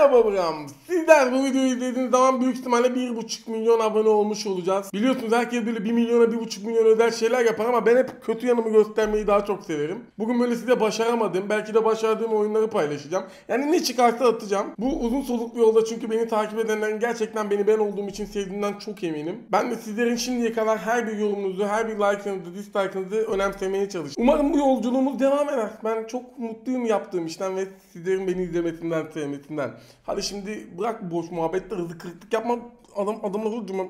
Merhaba Bram. Sizler bu videoyu izlediğiniz zaman büyük ihtimalle 1,5 milyon abone olmuş olacağız. Biliyorsunuz herkes böyle 1 milyona 1,5 milyon özel şeyler yapar ama ben hep kötü yanımı göstermeyi daha çok severim. Bugün böyle size başaramadığım, belki de başardığım oyunları paylaşacağım. Yani ne çıkarsa atacağım. Bu uzun soluklu yolda çünkü beni takip edenlerin gerçekten beni ben olduğum için sevdiğinden çok eminim. Ben de sizlerin şimdiye kadar her bir yorumunuzu, her bir like'ınızı, dislike'ınızı önemsemeye çalıştım. Umarım bu yolculuğumuz devam eder. Ben çok mutluyum yaptığım işten ve sizlerin beni izlemesinden, sevmesinden. Hadi şimdi bırak boş muhabbetler, hızlı kırıklık yapma. Adamlar hocam.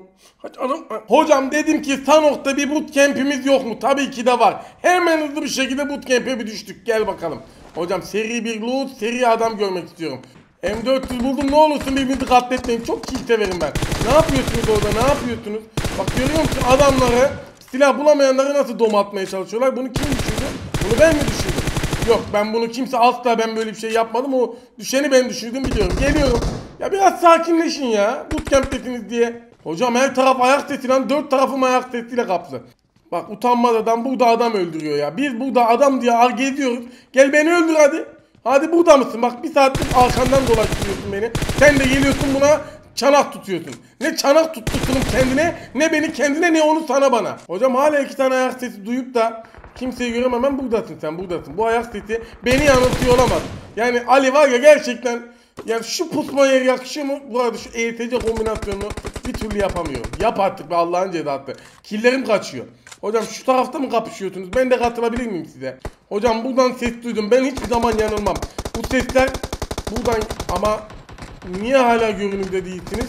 Hocam dedim ki Sanok'ta bir bootcamp'imiz yok mu? Tabii ki de var. Hemen hızlı bir şekilde bootcamp'e bir düştük. Gel bakalım. Hocam seri bir loot, seri adam görmek istiyorum. M400 buldum, ne olursun birbirinizi katletmeyin. Çok kill severim ben. Ne yapıyorsunuz orada? Ne yapıyorsunuz? Bak görüyor musun adamları, silah bulamayanları nasıl dom atmaya çalışıyorlar? Bunu kim düşürdü? Bunu ben mi düşürdüm? Yok, ben bunu kimse asla, ben böyle bir şey yapmadım. O düşeni ben düşürdüm, biliyorum. Geliyorum. Ya biraz sakinleşin ya. Bootcamp'tesiniz diye. Hocam her taraf ayak sesi lan. 4 tarafım ayak sesiyle kaplı. Bak utanmaz adam burada adam öldürüyor ya. Biz burada adam diye geziyoruz. Gel beni öldür hadi. Hadi burada mısın? Bak bir saattir arkandan dolaştırıyorsun beni. Sen de geliyorsun buna çanak tutuyorsun. Ne çanak tuttursun kendine, ne beni kendine, ne onu sana bana. Hocam hala 2 tane ayak sesi duyup da kimseyi göremem, buradasın sen, buradasın. Bu ayak sesi beni yanıltıyor olamaz. Yani Ali var ya gerçekten, yani şu pusmaya yakışıyor mu? Bu arada şu ETC kombinasyonunu bir türlü yapamıyorum. Yap artık be Allah'ın cezası. Killerim kaçıyor. Hocam şu tarafta mı kapışıyorsunuz? Ben de katılabilir miyim size? Hocam buradan ses duydum. Ben hiçbir zaman yanılmam. Bu sesler buradan, ama niye hala görünümde değilsiniz?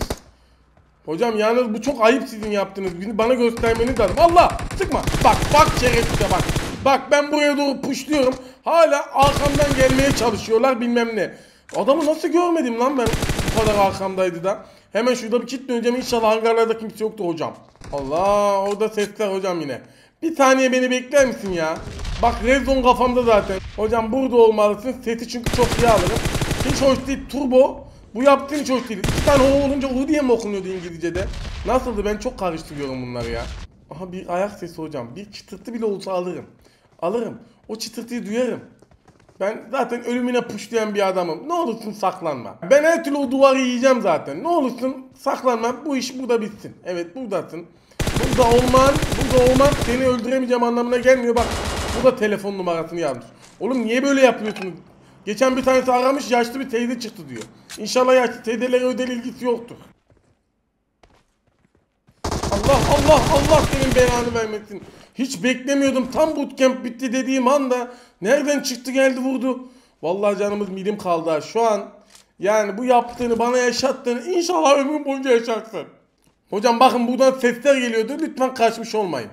Hocam yalnız bu çok ayıp sizin yaptığınız. Bana göstermeniz lazım. Allah sıkma. Bak şerefsize bak. Bak ben buraya doğru pushluyorum. Hala arkamdan gelmeye çalışıyorlar bilmem ne. Adamı nasıl görmedim lan ben, bu kadar arkamdaydı da. Hemen şurada bir kit döneceğim, inşallah hangarlarda kimse yoktu hocam. Allah, orada sesler hocam yine. Bir saniye beni bekler misin ya? Bak red zone kafamda zaten. Hocam burada olmalısın, sesi çünkü çok iyi alırım. Hiç hoş değil turbo. Bu yaptığın hiç hoş değil. 2 tane o olunca U diye mi okunuyordu İngilizce'de? Nasıldı, ben çok karıştırıyorum bunları ya. Aha bir ayak sesi hocam. Bir çıtırtı bile olsa alırım. Alırım. O çıtırtıyı duyarım. Ben zaten ölümüne pushlayan bir adamım. Ne olursun saklanma. Ben her türlü o duvarı yiyeceğim zaten. Ne olursun saklanma. Bu iş burada bitsin. Evet buradasın. Burada olman seni öldüremeyeceğim anlamına gelmiyor. Bak burada telefon numarasını yazmış. Oğlum niye böyle yapıyorsunuz? Geçen bir tanesi aramış, yaşlı bir teyze çıktı diyor. İnşallah yaşlı teyzelere özel ilgisi yoktur. Allah senin belanı vermesin. Hiç beklemiyordum. Tam bootcamp bitti dediğim anda nereden çıktı geldi vurdu. Vallahi canımız milim kaldı ha. Şu an yani bu yaptığını, bana yaşattığını inşallah ömrüm boyunca yaşarsın. Hocam bakın buradan sesler geliyordu. Lütfen kaçmış olmayın.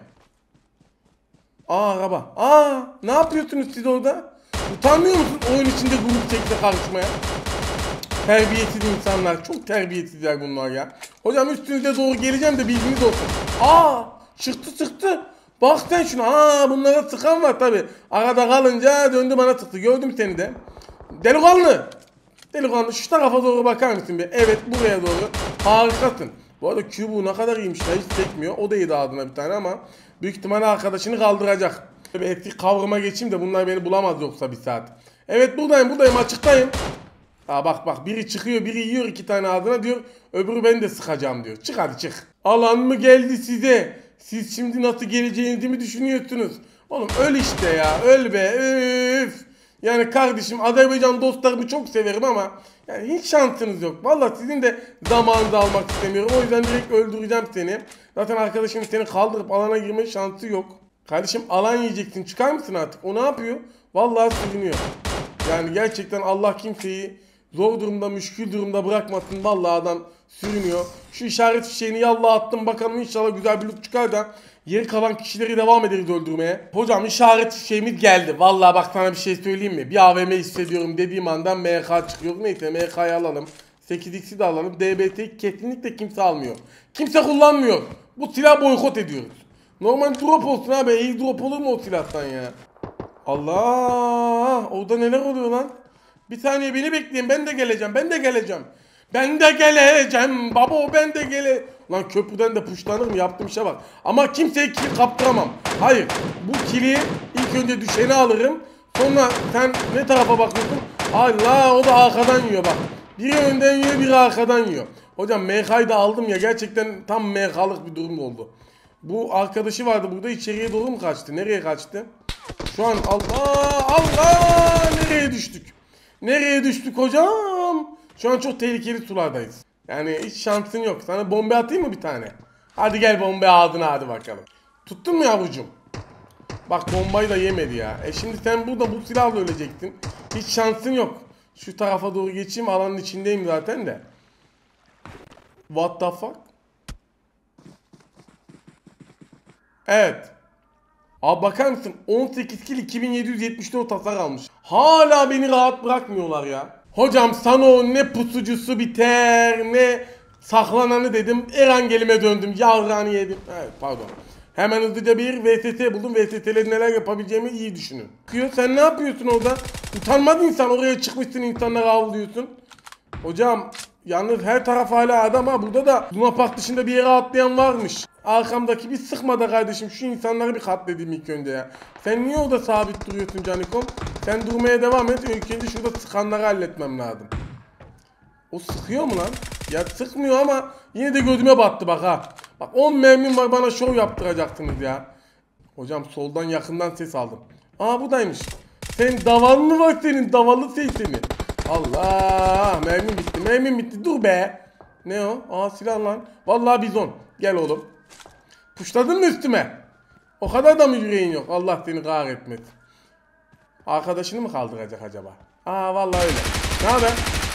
Araba. Ne yapıyorsunuz siz orada? Utanmıyor musun oyun içinde grup çekse karışmaya? Terbiyesiz insanlar. Çok terbiyesizler bunlar ya. Hocam üstünüze doğru geleceğim de bilginiz olsun. Çıktı. Bak sen şuna. Bunlara sıkan var tabi. Arada kalınca döndü bana sıktı. Gördüm seni de. Delikanlı şu tarafa doğru bakar mısın bir? Evet buraya doğru. Harikasın. Bu arada Cube'u ne kadar iyiymiş. Hiç sekmiyor. O da yedi ağzına bir tane ama büyük ihtimalle arkadaşını kaldıracak. Bir eski kavrama geçeyim de bunlar beni bulamaz yoksa bir saat. Evet buradayım açıktayım. Bak biri çıkıyor, biri yiyor 2 tane ağzına diyor. Öbürü ben de sıkacağım diyor. Çık hadi çık. Alan mı geldi size? Siz şimdi nasıl geleceğinizi mi düşünüyorsunuz? Oğlum öl işte ya, öl be. Üf. Yani kardeşim Azerbaycan dostlarımı çok severim ama yani hiç şansınız yok. Vallahi sizin de zamanınızı almak istemiyorum. O yüzden direkt öldüreceğim seni. Zaten arkadaşım seni kaldırıp alana girme şansı yok. Kardeşim alan yiyeceksin, çıkar mısın artık? O ne yapıyor? Vallahi sürünüyor. Yani gerçekten Allah kimseyi zor durumda, müşkül durumda bırakmasın. Vallahi adam sürünüyor. Şu işaret fişeğini yallah attım, bakalım inşallah güzel bir loot çıkar da geri kalan kişileri devam ederiz öldürmeye. Hocam işaret fişeğimiz geldi. Vallahi bak sana bir şey söyleyeyim mi? Bir AVM hissediyorum dediğim andan MK çıkıyor. Neyse MK'yı alalım. 8x'i de alalım. DBT'yi kesinlikle kimse almıyor. Kimse kullanmıyor. Bu silah boykot ediyoruz. Normal drop olsun abi. İyi drop olur mu o silahtan ya? Allah! Orada neler oluyor lan? Bir saniye beni bekleyin, ben de geleceğim. Baba ben de gele. Lan köprüden de puşlanır mı? Yaptığım işe bak. Ama kimseye kill kaptıramam. Hayır. Bu kili ilk önce düşeni alırım. Sonra sen ne tarafa bakıyorsun? Allah, o da arkadan yiyor bak. Biri önden yiyor, biri arkadan yiyor. Hocam MK'yı da aldım ya, gerçekten tam MK'lık bir durum oldu. Bu arkadaşı vardı burada, içeriye doğru mu kaçtı? Nereye kaçtı? Şu an Allah Allah, nereye düştük? Nereye düştük hocam? Şu an çok tehlikeli sulardayız. Yani hiç şansın yok. Sana bomba atayım mı bir tane? Hadi gel, bomba ağzına, hadi bakalım. Tuttun mu yavrucuğum? Bak bombayı da yemedi ya. Şimdi sen burada bu silahla ölecektin. Hiç şansın yok. Şu tarafa doğru geçeyim, alanın içindeyim zaten de. What the fuck? Evet. Abi bakar mısın? 18 kill 2774 hasar almış. Hala beni rahat bırakmıyorlar ya. Hocam sana o ne pusucusu biter ne saklananı dedim. Erangelime döndüm. Yavrağını yedim. Evet pardon. Hemen hızlıca bir VSS buldum. VSS'le neler yapabileceğimi iyi düşünün. Sen ne yapıyorsun orada? Utanmadın sen, oraya çıkmışsın, insanlara avlıyorsun. Hocam yalnız her taraf hala adam ha. Burada da Luna Park dışında bir yere atlayan varmış. Arkamdaki bir sıkma da kardeşim. Şu insanları bir katledeyim ilk önce ya. Sen niye orada sabit duruyorsun Canikom? Sen durmaya devam et. İlk önce şurada sıkanları halletmem lazım. O sıkıyor mu lan? Ya sıkmıyor ama yine de gözüme battı bak ha. Bak 10 mermim var, bana şov yaptıracaksınız ya. Hocam soldan yakından ses aldım. Aa buradaymış. Sen daval mı var senin? Davallı seni. Allah, mermim bitti, mermim bitti. Dur be. Ne o? Aa silah lan. Vallahi bizon. Gel oğlum. Puşladın mı üstüme? O kadar da mı yüreğin yok? Allah seni kahretmesin. Arkadaşını mı kaldıracak acaba? Aa vallahi öyle. Ne haber?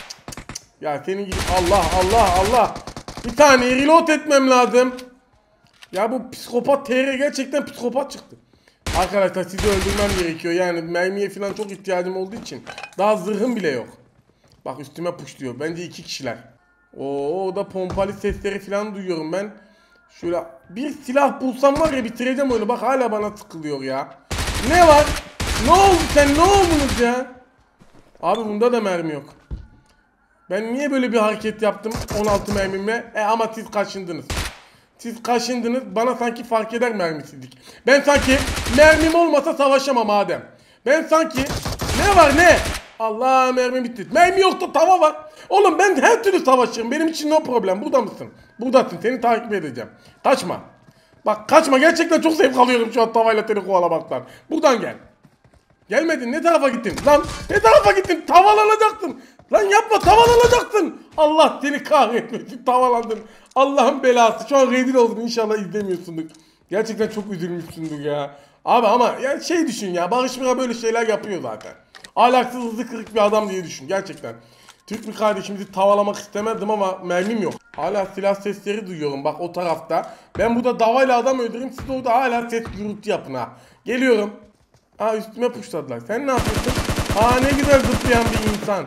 Ya senin gibi Allah Allah Allah. Bir tane reload etmem lazım. Ya bu psikopat TR gerçekten psikopat çıktı. Arkadaşlar sizi öldürmem gerekiyor. Yani mermiye falan çok ihtiyacım olduğu için. Daha zırhım bile yok. Bak üstüme puşluyor. Bence 2 kişiler. O da pompalı sesleri falan duyuyorum ben. Şöyle bir silah bulsam var ya, bitireceğim oyunu. Bak hala bana sıkılıyor ya. Ne var? Ne oldu sen? Ne oldunuz ya? Abi bunda da mermi yok. Ben niye böyle bir hareket yaptım 16 mermimle? Ama siz kaşındınız. Siz kaşındınız. Bana sanki fark eder mermisizlik. Ben sanki mermim olmasa savaşamam Adem. Ben sanki ne var ne? Allah, mermi bitti. Mermi yoktu, tava var. Oğlum ben her türlü savaşırım. Benim için no problem. Burada mısın? Buradasın. Seni takip edeceğim. Kaçma. Bak kaçma. Gerçekten çok zevk alıyorum şu an tavayla seni kovalamaktan. Buradan gel. Gelmedin. Ne tarafa gittin? Lan ne tarafa gittin? Tavalanacaksın. Lan yapma, tavalanacaksın. Allah seni kahretmesin. Tavalandın. Allah'ın belası. Şu an rezil oldun. İnşallah izlemiyorsundur. Gerçekten çok üzülmüşsündür ya. Abi ama yani şey düşün ya. Barış Bira böyle şeyler yapıyor zaten. Ahlaksız, hızlı kırık bir adam diye düşün. Gerçekten. Türk bir kardeşimizi tavalamak istemezdim ama mermim yok. Hala silah sesleri duyuyorum bak o tarafta. Ben burada davayla adam öldüreyim. Siz orada hala ses gürültü yapın ha. Geliyorum. Aa üstüme puşladılar. Sen ne yapıyorsun? Aa ne güzel zıplayan bir insan.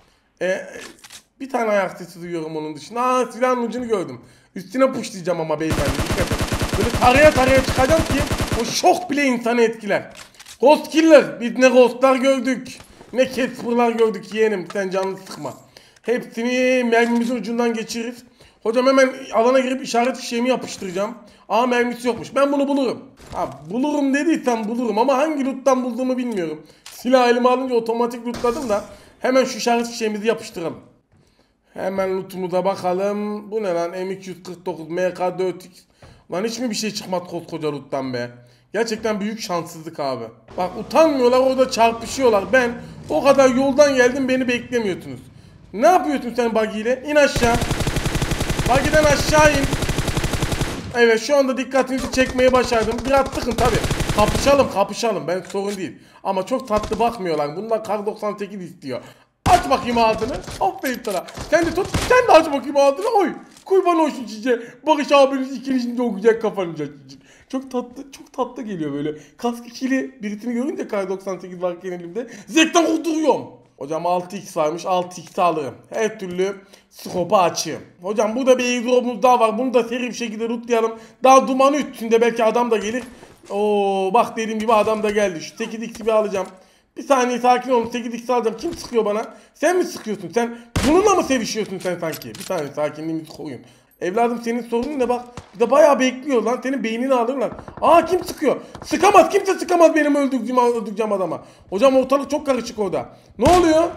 Bir tane ayak sesi duyuyorum onun dışında. Aa silahın ucunu gördüm. Üstüne puşlayacağım ama beyefendi. Dikkat et. Böyle taraya taraya çıkacağım ki o şok bile insanı etkiler. Ghost Killer. Biz ne ghostlar gördük. Ne Casper'lar gördük yeğenim. Sen canını sıkma. Hepsini mermimizin ucundan geçiririz. Hocam hemen alana girip işaret fişeğimi yapıştıracağım. Aa mermisi yokmuş. Ben bunu bulurum. Ha bulurum dediysem bulurum ama hangi loot'tan bulduğumu bilmiyorum. Silah elime alınca otomatik lootladım da hemen şu işaret fişeğimizi yapıştıralım. Hemen loot'umuza bakalım. Bu ne lan? M249 MK4X. Lan hiç mi bir şey çıkmadı koskoca loot'tan be? Gerçekten büyük şanssızlık abi. Bak utanmıyorlar, orada çarpışıyorlar. Ben o kadar yoldan geldim, beni beklemiyorsunuz. Ne yapıyorsun sen buggy ile? İn aşağı. Buggy'den aşağı in. Evet şu anda dikkatinizi çekmeye başardım. Biraz sıkın tabi. Kapışalım. Ben sorun değil. Ama çok tatlı bakmıyorlar. Bunlar kar 98 istiyor. Aç bakayım ağzını. Aferin sana. Sen de tut. Sen de aç bakayım ağzını. Oy. Kurban olsun size. Barış abiniz ikinizin de o güzel kafanıza. Çok tatlı geliyor böyle. Kask ikili birisini görünce kar 98 varken elimde. Zevkten kurduruyorum. Hocam 6x varmış. 6x alırım. Her türlü skopu açayım. Hocam burada bir airdrop'umuz daha var. Bunu da seri bir şekilde lootlayalım. Daha dumanı üstünde belki adam da gelir. Oo bak dediğim gibi adam da geldi. Şu 8x'i bir alacağım. Bir saniye sakin olun. 8x alacağım. Kim sıkıyor bana? Sen mi sıkıyorsun? Sen bununla mı sevişiyorsun sen sanki? Bir saniye sakinliğimizi koruyun. Evladım senin sorunun ne bak. Bir de bayağı bekliyor lan. Senin beynini alırlar. Aa kim sıkıyor? Sıkamaz. Kimse sıkamaz benim öldüreceğim adama. Hocam ortalık çok karışık orada. Ne oluyor?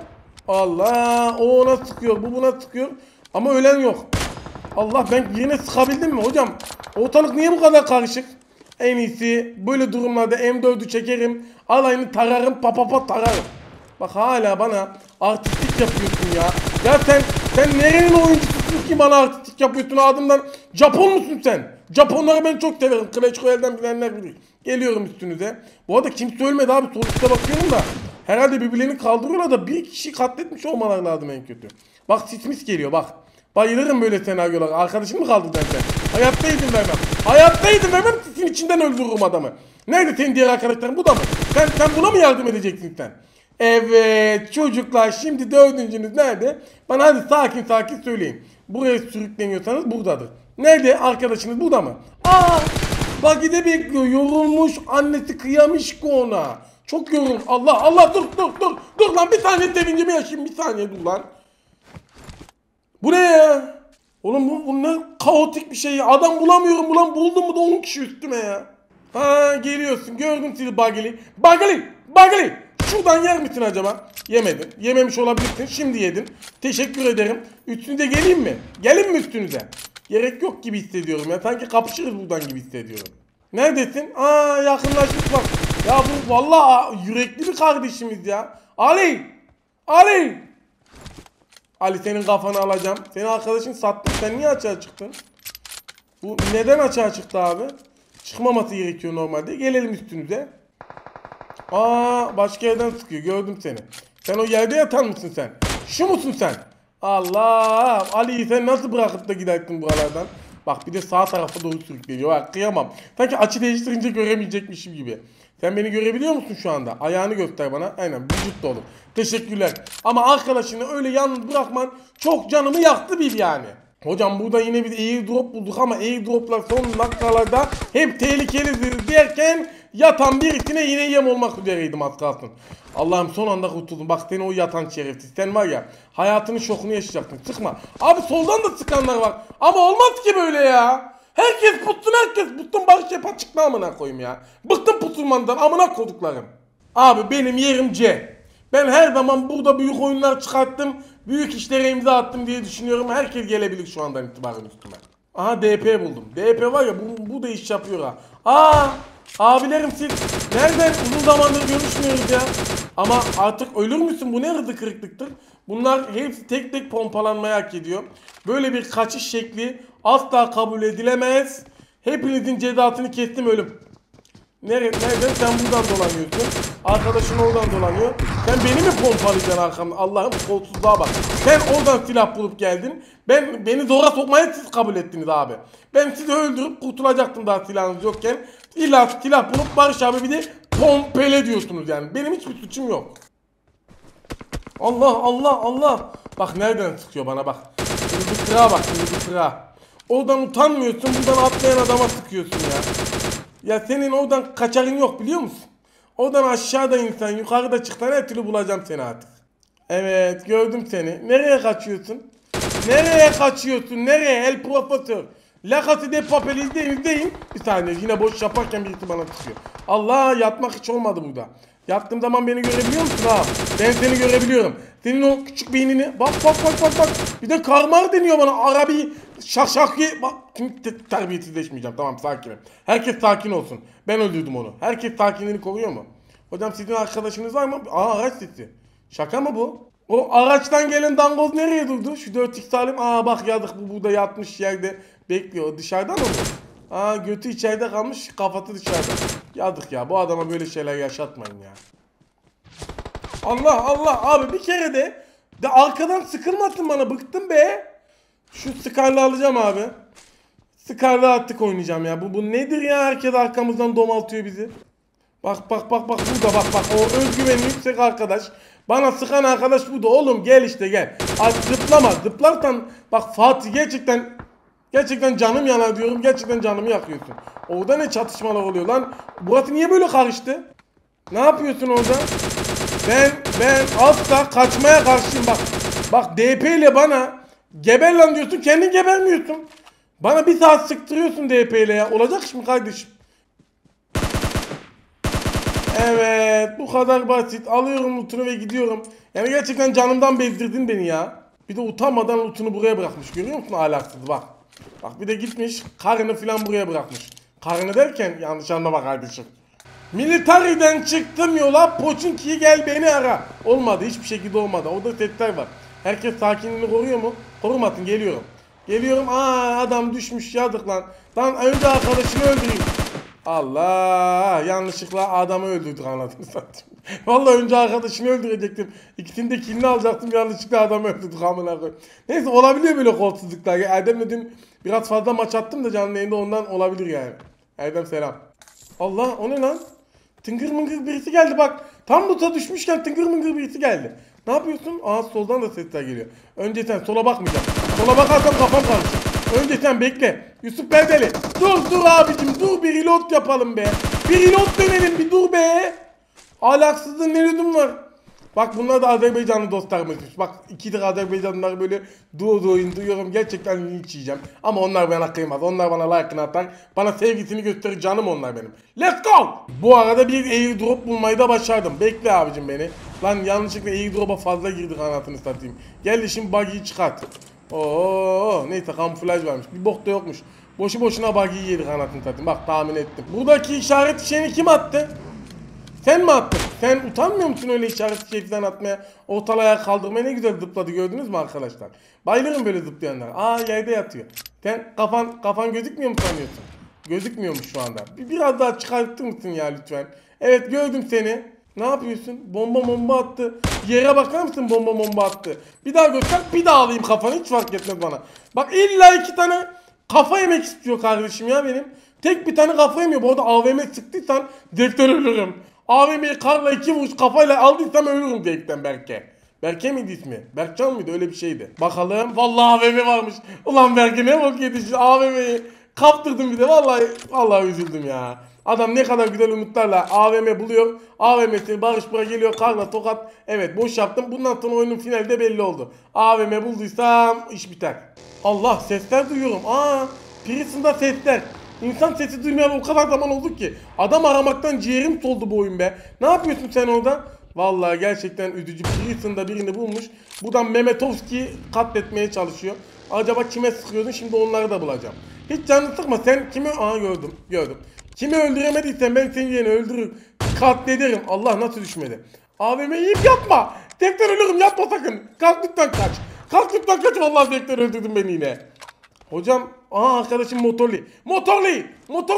Allah, o ona sıkıyor, bu buna sıkıyor. Ama ölen yok. Allah, ben yerine sıkabildim mi hocam? Ortalık niye bu kadar karışık? En iyisi böyle durumlarda M4'ü çekerim. Alayını tararım, papapa tararım. Bak hala bana artistik yapıyorsun ya. Ya sen nerenin oyuncususun ki bana artistik yapıyorsun adımdan? Japon musun sen? Japonları ben çok severim. Clash Royale'den bilenler bilir. Geliyorum üstünüze. Bu arada kimse ölmedi abi. Sol üstte bakıyorum da. Herhalde birbirlerini kaldırıyorlar da bir kişi katletmiş olmaları lazım en kötü. Bak sismis geliyor bak. Bayılırım böyle senaryolara. Arkadaşın mı kaldı sen? Hayatta izin vermem. Hayatta izin vermem. Sisin içinden öldürürüm adamı. Nerede senin diğer arkadaşların? Bu da mı? Sen buna mı yardım edeceksin sen? Evet çocuklar, şimdi dördüncünüz nerede? Bana hadi sakin sakin söyleyin. Buraya sürükleniyorsanız buradadır. Nerede arkadaşınız, burada mı? Bagide bekliyor, yorulmuş, annesi kıyamış ki ona. Çok yorulmuş. Allah dur lan, bir saniye sevincimi yaşayayım, bir saniye dur lan. Bu ne ya? Oğlum bu ne kaotik bir şey ya. Adam bulamıyorum ulan, buldum mu da 10 kişi üstüme ya. Ha geliyorsun, gördüm sizi Bagili. Şuradan yer misin acaba? Yemedin. Yememiş olabilirsin. Şimdi yedin. Teşekkür ederim. Üstünüze geleyim mi? Gelin mi üstünüze? Gerek yok gibi hissediyorum ya. Sanki kapışırız buradan gibi hissediyorum. Neredesin? Yakınlaştık bak. Ya bu vallahi yürekli bir kardeşimiz ya. Ali senin kafanı alacağım. Senin arkadaşın sattı. Sen niye açığa çıktın? Bu neden açığa çıktı abi? Çıkmaması gerekiyor normalde. Gelelim üstünüze. Başka yerden sıkıyor. Gördüm seni. Sen o yerde yatan mısın sen? Şu musun sen? Allah! Ali'yi sen nasıl bırakıp da gidersin buralardan? Bak bir de sağ tarafa doğru sürükleniyor. Bak kıyamam. Sanki açı değiştirince göremeyecekmişim gibi. Sen beni görebiliyor musun şu anda? Ayağını göster bana. Aynen, vücut dolu. Teşekkürler. Ama arkadaşını öyle yalnız bırakman çok canımı yaktı bil yani. Hocam burada yine bir airdrop bulduk ama airdroplar son dakikalarda hep tehlikelidir derken yatan birisine yine yem olmak üzereydim az kalsın. Allah'ım son anda kurtuldum. Bak seni o yatan şerefsiz. Sen var ya hayatının şokunu yaşayacaksın. Sıkma. Abi soldan da sıkanlar var. Ama olmaz ki böyle ya. Herkes putsun. Barış hep açıkla amına koyayım ya. Bıktım pusulmandan amına koyduklarım. Abi benim yerim C. Ben her zaman burada büyük oyunlar çıkarttım. Büyük işlere imza attım diye düşünüyorum. Herkes gelebilir şu andan itibaren üstüme. Aha DP buldum. DP var ya bu da iş yapıyor ha. Abilerim siz nereden, uzun zamandır görüşmüyoruz ya. Ama artık ölür müsün? Bu ne hızlı kırıklıktır? Bunlar hepsi tek tek pompalanmaya hak ediyor. Böyle bir kaçış şekli asla kabul edilemez. Hepinizin cezasını kestim ölüm. Nereden? Sen buradan dolanıyorsun. Arkadaşın oradan dolanıyor. Sen beni mi pompalayacaksın arkamda? Allah'ım kolsuzluğa bak. Sen oradan silah bulup geldin. Beni zora sokmaya siz kabul ettiniz abi. Ben sizi öldürüp kurtulacaktım daha silahınız yokken. İlla silah bulup Barış abi bir de pompele diyorsunuz yani. Benim hiçbir suçum yok. Allah. Bak nereden sıkıyor bana bak. Şimdi bir kıra. Oradan utanmıyorsun, buradan atlayan adama sıkıyorsun ya. Ya senin oradan kaçarın yok biliyor musun? Oradan aşağıda insan, yukarıda çıktan her türlü bulacağım seni artık. Evet gördüm seni. Nereye kaçıyorsun? Nereye el profesör? La Casa de Papel izleyin. Bir saniye yine boş yaparken birisi bana çıkıyor. Allah, yatmak hiç olmadı burada. Yattığım zaman beni görebiliyor musun ha? Ben seni görebiliyorum. Senin o küçük beynini bak. Bir de karmar deniyor bana. Arabi şakşaki. Bak terbiyesizleşmeyeceğim. Tamam sakinim. Herkes sakin olsun. Ben öldürdüm onu. Herkes sakinliğini koruyor mu? Hocam sizin arkadaşınız var mı? Araç sesi. Şaka mı bu? O araçtan gelen dangoz nereye durdu? Şu 4x alayım. Bak yazık, bu burada yatmış yerde bekliyor. Dışarıdan mı bu? Götü içeride kalmış, kafası dışarıda. Yazık ya, bu adama böyle şeyler yaşatmayın ya. Allah abi bir kere de arkadan sıkılmasın bana, bıktım be. Şu Scar'la alacağım abi. Scar'la artık oynayacağım ya. Bu nedir ya, herkes arkamızdan domaltıyor bizi. Bak burada bak o özgüveni yüksek arkadaş. Bana sıkan arkadaş bu da oğlum, gel işte gel. Zıplama, zıplarsan bak Fatih gerçekten canım yanar diyorum, gerçekten canımı yakıyorsun. Orada ne çatışmalar oluyor lan? Burası niye böyle karıştı? Ne yapıyorsun orada? Ben asla kaçmaya karşıyım bak. Bak DP ile bana geber lan diyorsun, kendin gebermiyorsun. Bana bir saat sıktırıyorsun DP ile ya. Olacak iş mi kardeşim? Evet, bu kadar basit. Alıyorum lootunu ve gidiyorum. Yani gerçekten canımdan bezdirdin beni ya. Bir de utanmadan lootunu buraya bırakmış. Görüyor musun ahlaksız bak. Bak bir de gitmiş karını falan buraya bırakmış. Karını derken yanlış anlama kardeşim. Military'den çıktım yola, Pochinki'yi gel beni ara. Olmadı, hiçbir şekilde olmadı. Orada setler var. Herkes sakinliğini koruyor mu? Korumasın, geliyorum. Geliyorum, adam düşmüş, yazık lan. Lan önce arkadaşını öldüreyim. Allah, yanlışlıkla adamı öldürdük anladın satayım. Vallahi önce arkadaşını öldürecektim. İkisini de killini alacaktım, yanlışlıkla adamı öldürdük amına koyayım. Neyse, olabiliyor böyle kolsuzluklar. Erdem'le dün biraz fazla maç attım da canlı yayında, ondan olabilir yani. Erdem selam. Allah, o ne lan? Tıngır mıngır birisi geldi bak. Tam loot'a düşmüşken tıngır mıngır birisi geldi. Ne yapıyorsun? Soldan da sesler geliyor. Önce sen sola bakmayacaksın. Sola bakarsam kafam karışır. Önce sen bekle. Yusuf Berdeli. Dur abicim, dur bir reload yapalım be. Bir reload dönelim, bir dur be. Alaksızlığın ne lüzum var? Bak bunlar da Azerbaycanlı dostlarımızmış. Bak ikidir Azerbaycanlılar böyle duyuyorum. Gerçekten linç yiyeceğim. Ama onlar bana kıymaz. Onlar bana like'ını atar. Bana sevgisini gösterir, canım onlar benim. Let's go! Bu arada bir airdrop bulmayı da başardım. Bekle abicim beni. Lan yanlışlıkla airdrop'a fazla girdik anasını satayım. Geldi şimdi buggy'yi çıkart. Neyse kamuflaj varmış. Bir bok da yokmuş. Boşu boşuna buggy'yi yedik anasını satayım. Bak tahmin ettim. Buradaki işaret fişeğini kim attı? Sen mi attın? Sen utanmıyor musun öyle işaret fişekten atmaya? Ortalığa kaldırmaya ne güzel zıpladı, gördünüz mü arkadaşlar? Bayılırım böyle zıplayanlar. Yerde yatıyor. Sen kafan gözükmüyor mu sanıyorsun? Gözükmüyormuş şu anda. Biraz daha çıkartır mısın ya lütfen? Evet, gördüm seni. Ne yapıyorsun? Bomba attı. Yere bakar mısın, bomba attı. Bir daha göster, bir daha alayım kafanı, hiç fark etmez bana. Bak illa 2 tane kafa yemek istiyor kardeşim ya benim. Tek bir tane kafa yemiyor. Bu arada AVM sıktıysan defter ölürüm. AVM'yi karla 2 vuruş kafayla aldıysam ölürüm zevkten Berke. Berke miydi ismi? Berkcan mıydı? Öyle bir şeydi. Bakalım. Vallahi AVM varmış. Ulan Berke ne bok yedi şu AVM'yi. Kaptırdım bir de. Vallahi üzüldüm ya. Adam ne kadar güzel umutlarla AVM buluyor. AVM'si Barış buraya geliyor. Karla tokat. Evet, boş yaptım. Bundan sonra oyunun finalde belli oldu. AVM bulduysam iş biter. Allah, sesler duyuyorum. Prison'da sesler. İnsan sesi duymayalı o kadar zaman oldu ki. Adam aramaktan ciğerim soldu bu oyun be. Ne yapıyorsun sen orada? Vallahi gerçekten üzücü. Prison'da birini bulmuş. Buradan Mehmetovski'yi katletmeye çalışıyor. Acaba kime sıkıyordun? Şimdi onları da bulacağım. Hiç canını sıkma. Sen kimi... gördüm. Kimi öldüremediysen ben seni yine öldürürüm. Katlederim. Allah, nasıl düşmedi? AVM'yi yiyip yapma. Tekrar ölürüm, yapma sakın. Kalk lütfen kaç. Kalk lütfen kaç. Vallahi tekrar öldürdün beni yine. Hocam, arkadaşım Motorli.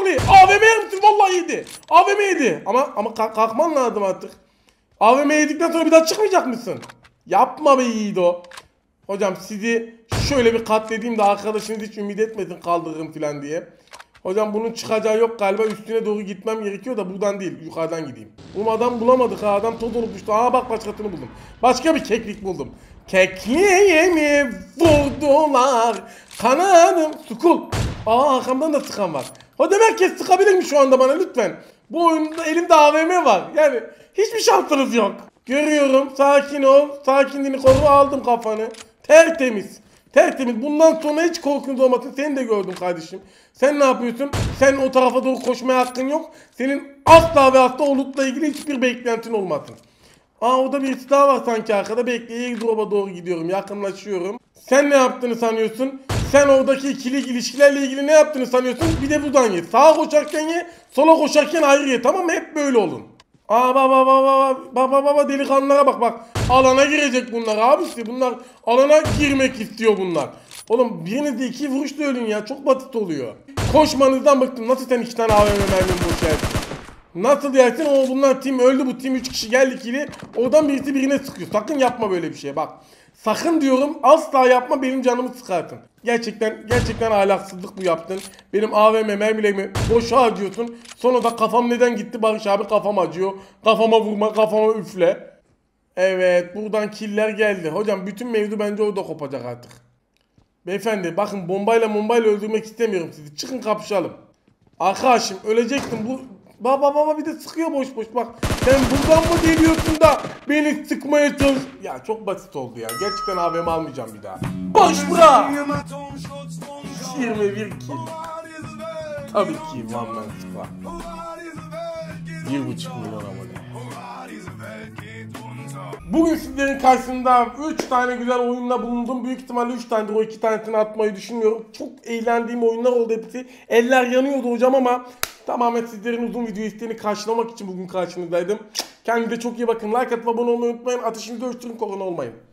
AVM yer misin? Vallahi yedi. AVM yedi. Ama kalkman lazım artık. AVM yedikten sonra bir daha çıkmayacak mısın? Yapma be Yiğido. Hocam sizi şöyle bir katledeyim de arkadaşınız hiç ümit etmesin kaldırırım falan diye. Hocam bunun çıkacağı yok galiba, üstüne doğru gitmem gerekiyor da buradan değil, yukarıdan gideyim. Adam bulamadık adam toz olup düştü. Bak başkasını buldum. Başka bir keklik buldum. Kekliğe mi vurdular kanadım sukul. Arkamdan da sıkan var. Hocam herkes sıkabilir mi şu anda bana lütfen? Bu oyunda elimde AVM var. Yani hiçbir şansınız yok. Görüyorum, sakin ol. Sakinliğini koru, aldım kafanı. Tertemiz. Bundan sonra hiç korkunuz olmasın. Seni de gördüm kardeşim. Sen ne yapıyorsun? Sen o tarafa doğru koşmaya hakkın yok. Senin asla ve asla o loot'la ilgili hiçbir beklentin olmasın. Orada birisi daha var sanki arkada. Bekle, airdrop'a doğru gidiyorum. Yakınlaşıyorum. Sen ne yaptığını sanıyorsun? Sen oradaki ikili ilişkilerle ilgili ne yaptığını sanıyorsun? Bir de buradan ye. Sağa koşarken ye, sola koşarken ayrı ye. Tamam mı? Hep böyle olun. Baba delikanlılara bak. Alana girecek bunlar abisi. Bunlar alana girmek istiyor bunlar. Oğlum biriniz de 2 vuruşla ölün ya. Çok basit oluyor. Koşmanızdan bıktım. Nasıl sen 2 tane AVM mermim boş yersin? Nasıl yersin? Bunlar tim öldü, bu tim 3 kişi geldi ikili. Oradan birisi birine sıkıyor. Sakın yapma böyle bir şey bak. Sakın diyorum, asla yapma, benim canımı sıkartın. Gerçekten ahlaksızlık bu yaptın. Benim AVM mermilerimi boşa harcıyorsun. Sonra da kafam neden gitti Barış abi, kafam acıyor. Kafama vurma, kafama üfle. Evet, buradan killer geldi. Hocam bütün mevzu bence orada kopacak artık. Beyefendi bakın, bombayla öldürmek istemiyorum sizi. Çıkın kapışalım. Arkadaşım ölecektim bu. Baba bir de sıkıyor boş bak. Sen buradan mı geliyorsun da beni sıkmaya çalış. Ya çok basit oldu ya. Gerçekten AVM almayacağım bir daha. Boş bırak. 21 kill. Tabii ki one man squad. 1,5 milyon abone. Bugün sizlerin karşısında 3 tane güzel oyunla bulundum. Büyük ihtimalle 3 tanedir, o 2 tanesini atmayı düşünmüyorum. Çok eğlendiğim oyunlar oldu hepsi. Eller yanıyordu hocam ama tamamen sizlerin uzun video isteğini karşılamak için bugün karşınızdaydım. Kendinize çok iyi bakın. Like atıp abone olmayı unutmayın. Ateşinizi ölçtürün, korona olmayın.